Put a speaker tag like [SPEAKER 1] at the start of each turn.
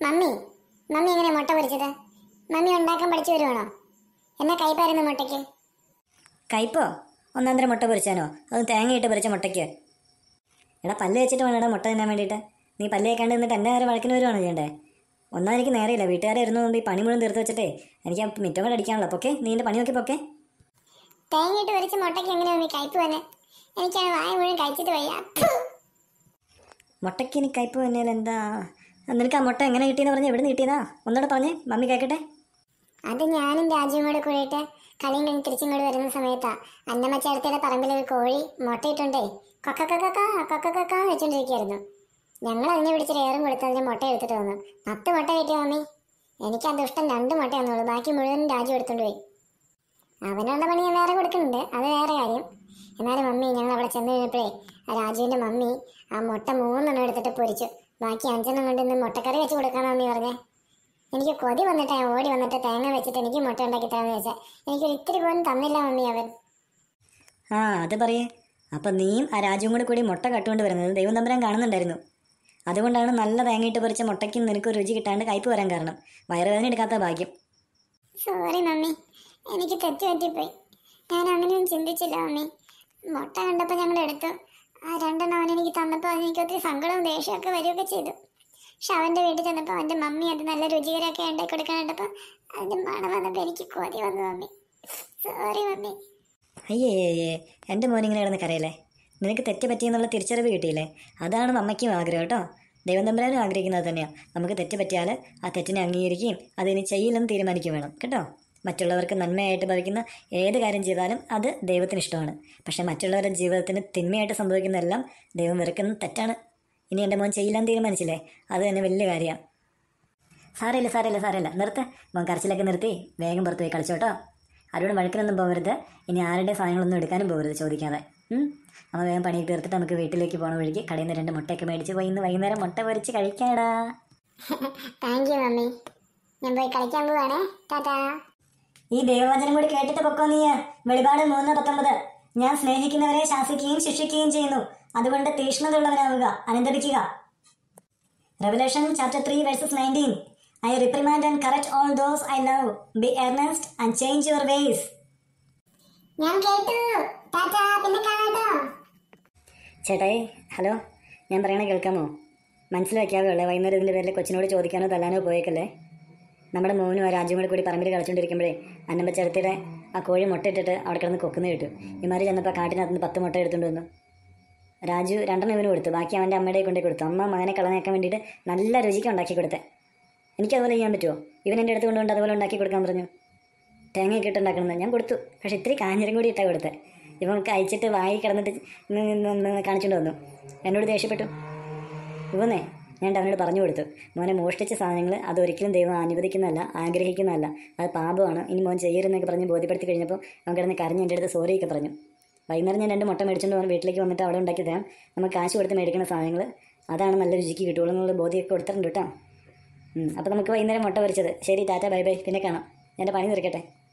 [SPEAKER 1] Mummy mummy എങ്ങനെ മുട്ട പൊരിച്ചത്? മമ്മി ഉണ്ടാക്കാൻ പഠിച്ചു വരുവാണോ? എന്നാ കയ്പായിരുന്നു മുട്ടയ്ക്ക്?
[SPEAKER 2] കയ്പോ? ഒന്നാന്തരം മുട്ട പൊരിച്ചാനോ? അത് തേങ്ങയിട്ട് പൊരിച്ച മുട്ടയ്ക്ക്? എടാ പല്ല് വെച്ചിട്ട് വേണം മുട്ട തിന്നാൻ വേണ്ടിയിട്ട്. നീ പല്ല് വെക്കാണ്ട് നിന്നിട്ട് എൻ്റെ നേരെ വഴക്കിന് വരുവാണോ ചെയ്യണ്ടേ? ഒന്നാം എനിക്ക് നേരെയില്ല. വീട്ടുകാരെ ഇരുന്ന് മുമ്പ് ഈ പണി മുഴുവൻ തീർത്ത് വെച്ചിട്ടേ എനിക്ക് ആ മിറ്റം കൂടെ അടിക്കാനുള്ള. പൊക്കെ നീ എൻ്റെ പണി നോക്കി പൊക്കെ.
[SPEAKER 1] തേങ്ങയിട്ട് പൊരിച്ച മുട്ടയ്ക്ക് എങ്ങനെയാ മമ്മി കയ്പ് തന്നെ? എനിക്കാണ് വായ മുഴുവൻ കഴിച്ചിട്ട് വയ്യ.
[SPEAKER 2] മുട്ടയ്ക്ക് ഇനി കയ്പ് തന്നെയല്ല എന്താ? നിനക്ക് ആ മുട്ട എങ്ങനെ കിട്ടിയെന്ന് പറഞ്ഞ് എവിടെ നിന്ന് കിട്ടിയതാ? ഒന്നുകൂടെ പറഞ്ഞേ, മമ്മി കേൾക്കട്ടെ.
[SPEAKER 1] അത് ഞാനും രാജുവും കൂടെ കൂടിയിട്ട് കളിയും കഴിഞ്ഞ് തിരിച്ചിങ്ങോട്ട് വരുന്ന സമയത്താ അന്നമ്മ ചേർത്തിയുടെ പറമ്പിൽ ഒരു കോഴി മുട്ടയിട്ടുണ്ടേ കൊക്കക്കൊക്കെ വെച്ചോണ്ടിരിക്കുകയായിരുന്നു. ഞങ്ങൾ അതിനെ പിടിച്ചൊരു ഏറും കൊടുത്ത് അതിന് മുട്ട എടുത്തിട്ട് വന്നു. 10 മുട്ട കിട്ടിയ മമ്മി. എനിക്ക് ആ ദുഷ്ടം 2 മുട്ട തന്നുള്ളൂ. ബാക്കി മുഴുവൻ രാജു എടുത്തോണ്ട് പോയി. അവനുള്ള പണി ഞാൻ വേറെ കൊടുക്കുന്നുണ്ട്, അത് വേറെ കാര്യം. എന്നാലും മമ്മി, ഞങ്ങൾ അവിടെ ചെന്ന് കഴിഞ്ഞപ്പോഴേ ആ രാജുവിൻ്റെ മമ്മി ആ മുട്ട 3 എടുത്തിട്ട് പൊരിച്ചു. ബാക്കി 5 കൊണ്ട് ഇന്ന് മുട്ടക്കറി വെച്ച് കൊടുക്കാമെന്ന് മമ്മി പറഞ്ഞേ. എനിക്ക് കൊതി വന്നിട്ട് ഓടി വന്നിട്ട് തേങ്ങ വെച്ചിട്ട് എനിക്ക് മുട്ട ഉണ്ടാക്കി തരാമെന്ന് വെച്ചാൽ എനിക്കൊരു ഇത്തിരി പോലും തന്നില്ല മമ്മി അവൻ.
[SPEAKER 2] ആ അത് പറയേ. അപ്പം നീയും ആ രാജുവും കൂടി മുട്ട കട്ടുകൊണ്ട് വരുന്നത് ദൈവം തമ്പുരാൻ കാണുന്നുണ്ടായിരുന്നു. അതുകൊണ്ടാണ് നല്ല തേങ്ങയിട്ട് പൊരിച്ച മുട്ടയ്ക്ക് നിനക്ക് രുചി കിട്ടാണ്ട് കയ്പ് വരാൻ കാരണം. വയറുവേദന എടുക്കാത്ത ഭാഗ്യം.
[SPEAKER 1] സോറി മമ്മി, എനിക്ക് തെറ്റ് പറ്റിപ്പോയി. ഞാൻ അങ്ങനെയൊന്നും ചിന്തിച്ചില്ല മമ്മി. മുട്ട കണ്ടപ്പോൾ ഞങ്ങൾ എടുത്തു. ആ 2 അവൻ എനിക്ക് തന്നപ്പോൾ എനിക്ക് ഒത്തിരി സങ്കടവും ദേഷ്യമൊക്കെ വരികയൊക്കെ ചെയ്തു. പക്ഷെ അവൻ്റെ വീട്ടിൽ ചെന്നപ്പോൾ അവൻ്റെ മമ്മി അത് നല്ല രുചികരമൊക്കെ ഉണ്ടാക്കി കൊടുക്കാൻ കണ്ടപ്പോൾ അതിൻ്റെ മണം വന്നപ്പോൾ എനിക്ക് കൊതി വന്നു മമ്മി. Sorry mummy.
[SPEAKER 2] അയ്യേ എൻ്റെ മോനിങ്ങനെ കിടന്ന് കരയല്ലേ? നിനക്ക് തെറ്റ് പറ്റിയെന്നുള്ള തിരിച്ചറിവ് കിട്ടിയില്ലേ? അതാണ് അമ്മയ്ക്കും ആഗ്രഹം കേട്ടോ. ദൈവം തമ്പുരാനും ആഗ്രഹിക്കുന്നത് തന്നെയാണ്. നമുക്ക് തെറ്റ് പറ്റിയാൽ ആ തെറ്റിനെ അംഗീകരിക്കുകയും അതിന് ചെയ്യില്ലെന്ന് തീരുമാനിക്കുകയും വേണം കേട്ടോ. മറ്റുള്ളവർക്ക് നന്മയായിട്ട് ഭവിക്കുന്ന ഏത് കാര്യം ചെയ്താലും അത് ദൈവത്തിന് ഇഷ്ടമാണ്. പക്ഷേ മറ്റുള്ളവരുടെ ജീവിതത്തിന് തിന്മയായിട്ട് സംഭവിക്കുന്നതെല്ലാം ദൈവം വെറുക്കുന്ന തെറ്റാണ്. ഇനി എൻ്റെ മോൻ ചെയ്യില്ലെന്ന് തീരുമാനിച്ചില്ലേ, അത് തന്നെ വലിയ കാര്യമാണ്. സാരമില്ല നിർത്ത്. മോൻ കരച്ചിലൊക്കെ നിർത്തി വേഗം പുറത്ത് പോയി കളിച്ചോട്ടോ. ആരോടും വഴക്കിനൊന്നും പോകരുത്. ഇനി ആരുടെ സാധനങ്ങളൊന്നും എടുക്കാനും പോകരുത് ചോദിക്കാതെ. അമ്മ വേഗം പണിയൊക്കെ തീർത്തിട്ട് നമുക്ക് വീട്ടിലേക്ക് പോകണ വഴിക്ക് കടയിൽ നിന്ന് 2 മുട്ടയൊക്കെ മേടിച്ച് പോയി ഇന്ന് വൈകുന്നേരം മുട്ട പൊരിച്ച് കഴിക്കാടാ.
[SPEAKER 1] Thank you mummy. ഞാൻ പോയി കളിക്കാൻ പോവാണേ. ടാറ്റാ.
[SPEAKER 2] ഈ ദൈവവചനം കൂടി കേട്ടിട്ട് പൊക്കോ നീ. വെളിപാട് 3:19. ഞാൻ സ്നേഹിക്കുന്നവരെ ശാസിക്കുകയും ശിക്ഷിക്കുകയും ചെയ്യുന്നു. അതുകൊണ്ട് തീക്ഷ്ണതയുള്ളവനാവുക, അനുദപിക്കുക. Revelation chapter 3 verses 19. I reprimand and correct all those I love. Be earnest and change your ways.
[SPEAKER 1] ഞാൻ കേട്ടു. ടാറ്റാ, പിന്നെ കാണാട്ടോ.
[SPEAKER 2] ചേട്ടായി, ഹലോ. ഞാൻ പറയണ കേൾക്കാമോ? മനസ്സിൽ വയ്ക്കാവേ ഉള്ളേ. വൈകുന്നേരം ഇതിൻ്റെ പേരിൽ കൊച്ചിനോട് ചോദിക്കാനോ തല്ലാനോ പോയേക്കല്ലേ. നമ്മുടെ മോനും ആ രാജ്യം കൂടി പറമ്പിൽ കളിച്ചുകൊണ്ടിരിക്കുമ്പോഴേ അന്നമ്മ ചേർത്തിയുടെ ആ കോഴി മുട്ടയിട്ടിട്ട് അവിടെ കിടന്ന് കൊക്കുന്നു കിട്ടും. ഇമാര് ചെന്നപ്പോൾ കാട്ടിനകത്ത് നിന്ന് 10 മുട്ട എടുത്തുകൊണ്ട് വന്നു. രാജു 2 ഇവന് കൊടുത്തു. ബാക്കി അവൻ്റെ അമ്മയുടെ കൊണ്ടേ കൊടുത്തു. അമ്മ മകനെ കളഞ്ഞേക്കാൻ വേണ്ടിയിട്ട് നല്ല രുചിക്ക് ഉണ്ടാക്കി കൊടുത്തേ. എനിക്കതുപോലെ ചെയ്യാൻ പറ്റുമോ? ഇവൻ എൻ്റെ അടുത്ത് കൊണ്ടുകൊണ്ട് അതുപോലെ ഉണ്ടാക്കി കൊടുക്കാൻ പറഞ്ഞു. തേങ്ങയൊക്കെ ഇട്ട് ഉണ്ടാക്കണമെന്ന് ഞാൻ കൊടുത്തു. പക്ഷേ ഇത്തിരി കാഞ്ഞിരം കൂടി ഇട്ടാണ് കൊടുത്തത്. ഇവൻ കഴിച്ചിട്ട് വായി കിടന്നിട്ട് കാണിച്ചുകൊണ്ട് വന്നു. എന്നോട് ദേഷ്യപ്പെട്ടു. ഇവന്നേ ഞാൻ അവനോട് പറഞ്ഞു കൊടുത്തു, മോനെ മോഷ്ടിച്ച സാധനങ്ങൾ അതൊരിക്കലും ദൈവം അനുവദിക്കുന്നതല്ല, ആഗ്രഹിക്കുന്നതല്ല, അത് പാപമാണ്, ഇനി മോൻ ചെയ്യരുതെന്നൊക്കെ പറഞ്ഞ് ബോധ്യപ്പെടുത്തി കഴിഞ്ഞപ്പോൾ അവൻ കിടന്ന് കരഞ്ഞ് എൻ്റെ അടുത്ത് സോറിയൊക്കെ പറഞ്ഞു. വൈകുന്നേരം ഞാൻ 2 മുട്ട മേടിച്ചുകൊണ്ട് പോകാൻ വീട്ടിലേക്ക് വന്നിട്ട് അവിടെ ഉണ്ടാക്കി തരാം. നമുക്ക് കാശ് കൊടുത്ത് മേടിക്കുന്ന സാധനങ്ങൾ അതാണ് നല്ല രുചിക്ക് കിട്ടുള്ളൂ എന്നുള്ള ബോധ്യമൊക്കെ കൊടുത്തിട്ടുണ്ട് കേട്ടോ. അപ്പോൾ നമുക്ക് വൈകുന്നേരം മുട്ട പൊരിച്ചത്. ശരി, ടാറ്റ, ബൈ ബൈ, പിന്നെ കാണാം. എൻ്റെ പണി തീർക്കട്ടെ.